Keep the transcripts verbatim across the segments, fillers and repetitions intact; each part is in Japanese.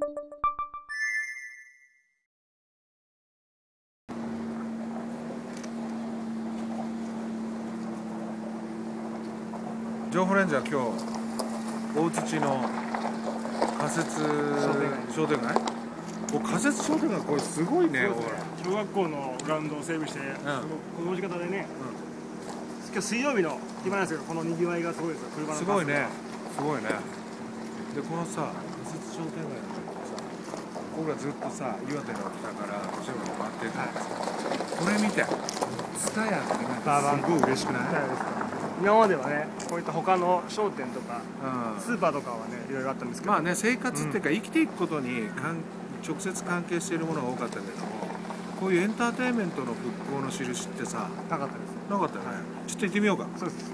情報レンジャー今日大槌の仮設商店街。お仮設商店街これすごいね。 小学校のグラウンドを整備して、うん、この時方でね、うん、今日水曜日の暇なんですけど、この賑わいがすごいですよ。車のすごいね、すごいね。でこのさ仮設商店街のさ、僕らずっとさ岩手の北から後ろに回ってるからさ、これ見てツタヤってなんかすごい嬉しくない？ 今まではね、こういった他の商店とか、うん、スーパーとかはね、いろいろあったんですけど、 まあね、生活っていうか、うん、生きていくことにかん直接関係しているものが多かったけども、こういうエンターテインメントの復興の印ってさ、 なかったです。 なかったよね。はい、ちょっと行ってみようか。 そうです。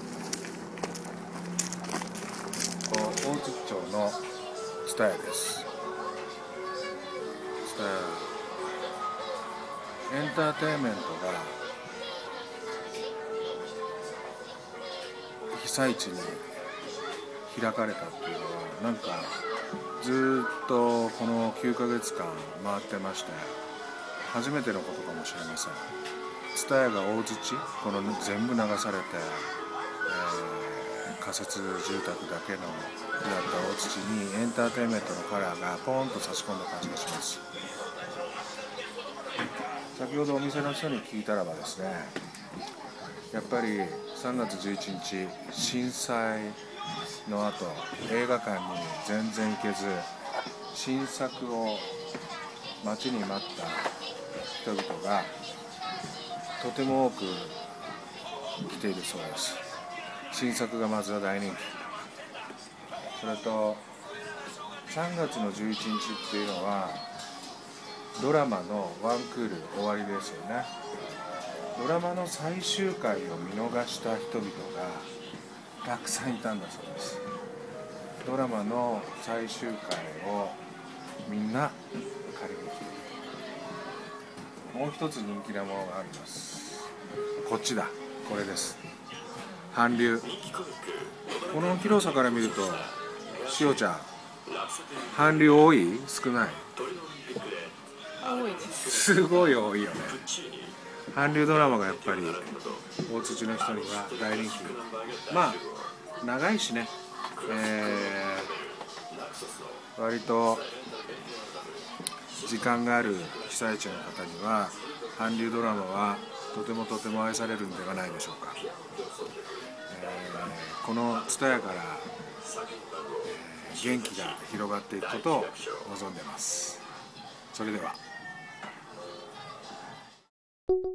大槌町のツタヤです。ツタヤ、エンターテインメントが被災地に開かれたっていうのはなんかずっとこのきゅうかげつかん回ってまして初めてのことかもしれません。ツタヤが大槌この全部流されて、えー、仮設住宅だけのだった大槌にエンターテインメントのカラーがポーンと差し込んだ感じがします。先ほどお店の人に聞いたらばですね、やっぱりさんがつじゅういちにち震災の後映画館に全然行けず新作を待ちに待った人々がとても多く来ているそうです。新作がまずは大人気。それとさんがつのじゅういちにちっていうのはドラマのワンクール終わりですよね。ドラマの最終回を見逃した人々がたくさんいたんだそうです。ドラマの最終回をみんな借りに来ている。もう一つ人気なものがあります。こっちだ、これです。韓流。この広さから見るとしおちゃん、韓流多い？少ない？ 多いです。 すごい多いよね。韓流ドラマがやっぱり大槌の人には大人気。まあ長いしね、えー、割と時間がある被災地の方には韓流ドラマはとてもとても愛されるんではないでしょうか。えー、このツタヤから、えー、元気が広がっていくことを望んでます。それでは。